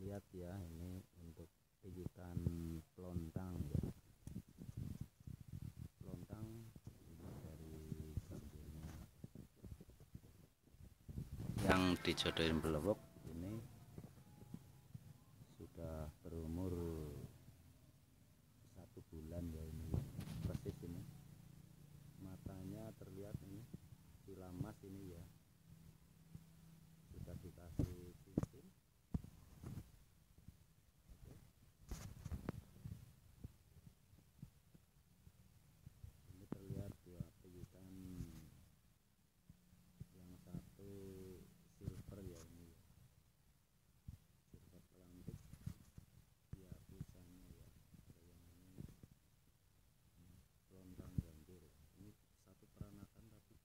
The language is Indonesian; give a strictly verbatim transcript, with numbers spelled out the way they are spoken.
lihat ya, ini untuk pijitan pelontang ya. Pelontang ini dari kambingnya yang dijodohin belebok